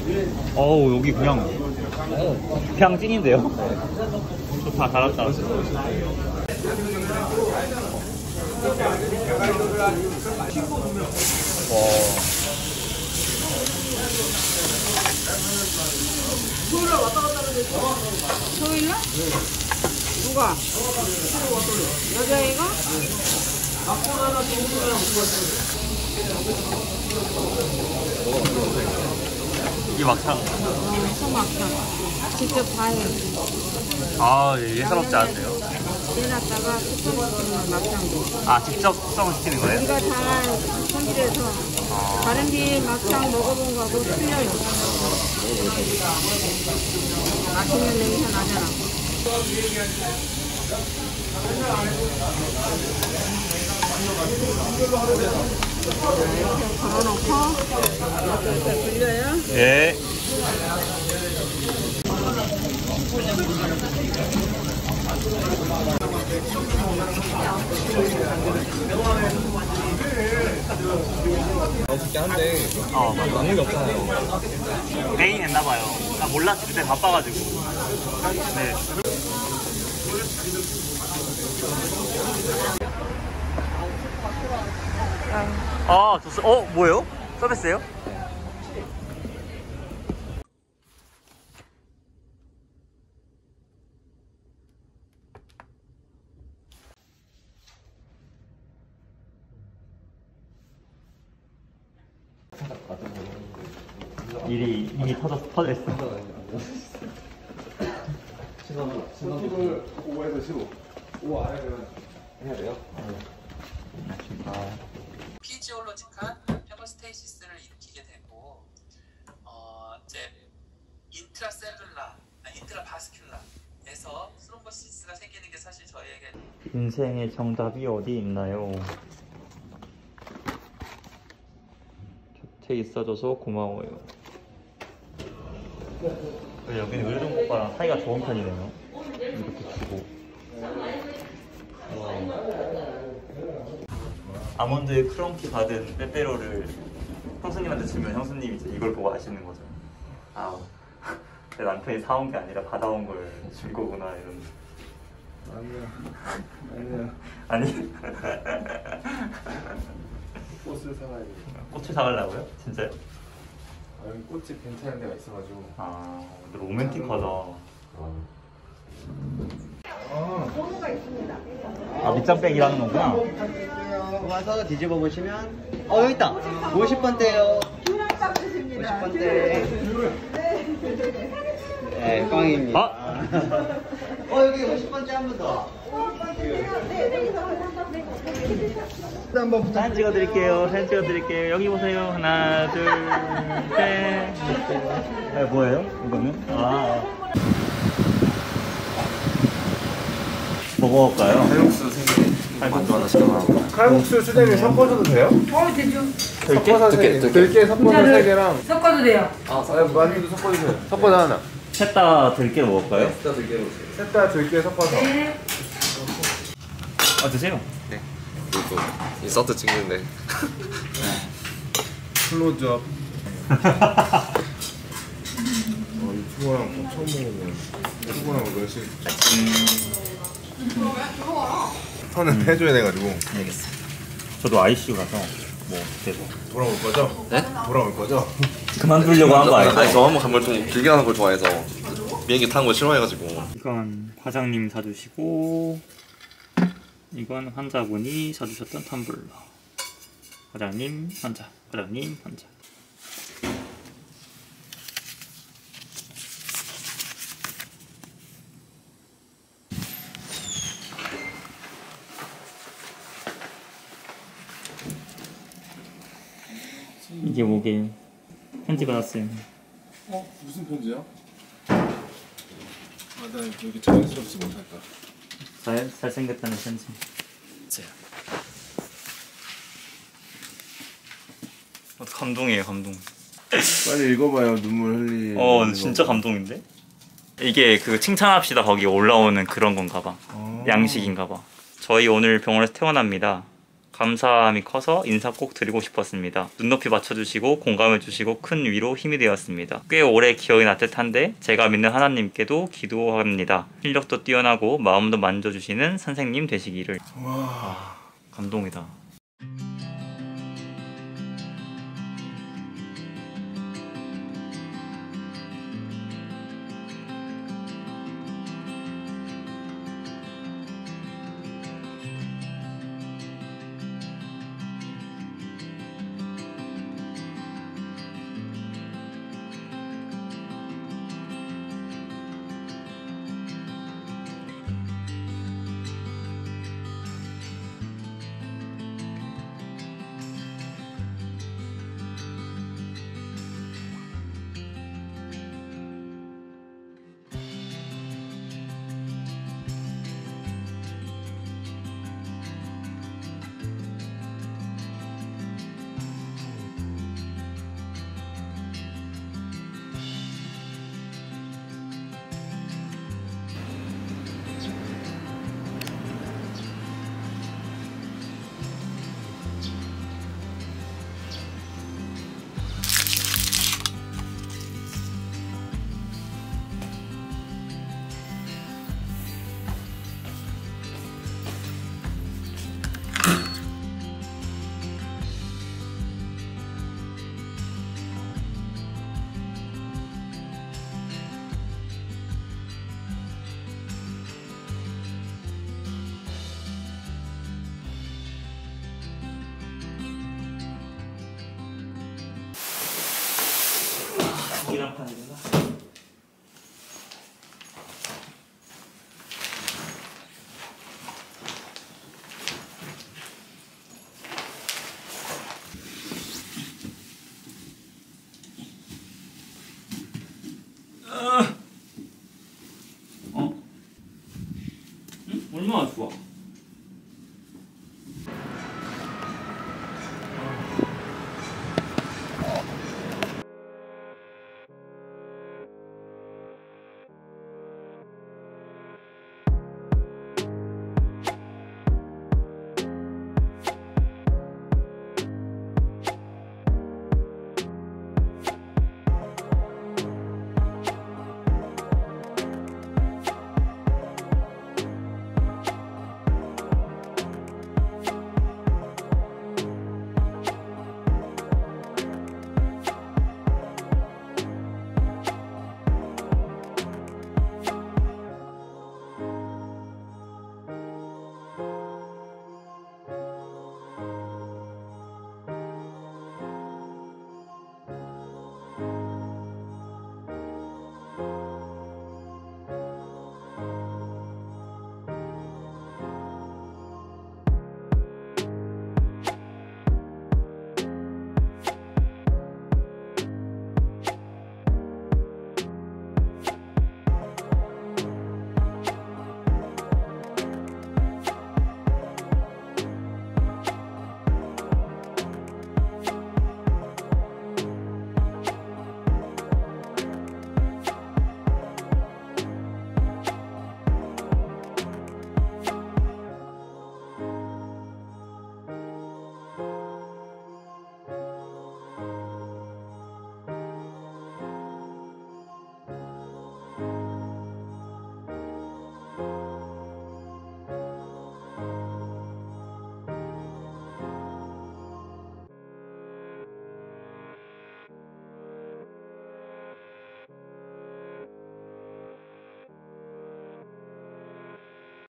어우 여기 그냥 찐인데요? 좋다 잘했다. 저일러? 누가? 여자애가? 이게 막창. 소막창. 직접 다 해요. 아 예사롭지 않네요. 내놨다가 숙성시키는 막창도. 아 직접 숙성시키는 거예요? 우리가 다 손질해서 다른 집 막창 먹어본 거하고 틀려요. 맛있는 냄새 나잖아. 이렇게 걸어놓고 이렇게 굴려요. 예. 맛있긴 한데 맞아. 남는 게 없잖아요. 메인 했나봐요. 나 몰랐지 그때 바빠가지고. 네. 아 좋습니다. 뭐예요? 서비스예요? 일이 이미 터졌어. 팁을 5에서 15. 5 아래면 해야 돼요? 피지올로지컬 헤모스테이시스를 일으키게 되고 이제 인트라바스큘라에서 스롬보시스가 생기는 게 사실 저희에게 인생의 정답이 어디 있나요? 곁에 있어줘서 고마워요. 여기는 의료종 오빠랑 사이가 좋은 편이네요. 이렇게 주고. 아몬드 크런키 받은 빼빼로를 형수님한테 주면 형수님이 이제 이걸 보고 아시는 거죠. 아, 내 남편이 사온 게 아니라 받아온 걸 준 거구나 이런. 아니야. 아니? 꽃을 사가야 돼. 꽃을 사가려고요? 진짜요? 여기 꽃집 괜찮은 데가 있어가지고. 아, 근데 로맨틱하다. 아, 밑장빼기라는 거구나. 와서 뒤집어 보시면 여기 있다. 50번대요. 50번대. 네, 꽝입니다. 여기 50번째 한 번 더. 사진 찍어드릴게요. 사진 찍어드릴게요. 여기 보세요. 하나, 둘, 셋. 뭐예요? 이거는? 뭐 먹을까요? 칼국수 3개. 만두 하나 시켜놔. 칼국수 수제비 섞어줘도 돼요? 되죠. 들깨 섞어서 3개랑. 섞어도 돼요. 만두도 섞어주세요. 섞어서 하나. 셋 다 들깨 먹을까요? 셋 다 들깨 섞어서. 네. 드세요. 네. 그리고 인서트 찍는데 클로즈업. 이거랑 처음 먹어보는. 이거랑 몇시? 턴은 해줘야 돼가지고. 알겠어. 저도 ICU 가서 뭐 그때도 돌아올 거죠? 네? 돌아올 거죠? 그만두려고 한 거 아니죠? 아니 저 한번 간걸 좀 길게 하는 걸 좋아해서 비행기 타는 걸 싫어해가지고. 이건 과장님 사주시고 이건 환자분이 사주셨던 텀블러. 과장님 환자, 과장님 환자. 이게 뭐게? 편지 받았어요. 무슨 편지야? 나 이렇게 자연스럽지 못할까? 잘생겼다는 편지. 감동이에요, 감동. 빨리 읽어봐요. 눈물 흘리. 진짜 감동인데? 이게 그 칭찬합시다 거기 올라오는 그런 건가 봐. 양식인가 봐. 저희 오늘 병원에서 퇴원합니다. 감사함이 커서 인사 꼭 드리고 싶었습니다. 눈높이 맞춰주시고 공감해주시고 큰 위로 힘이 되었습니다. 꽤 오래 기억이 날 듯한데 제가 믿는 하나님께도 기도합니다. 실력도 뛰어나고 마음도 만져주시는 선생님 되시기를. 와, 감동이다. 계란판이구나. 어? 응? 얼마나 좋아.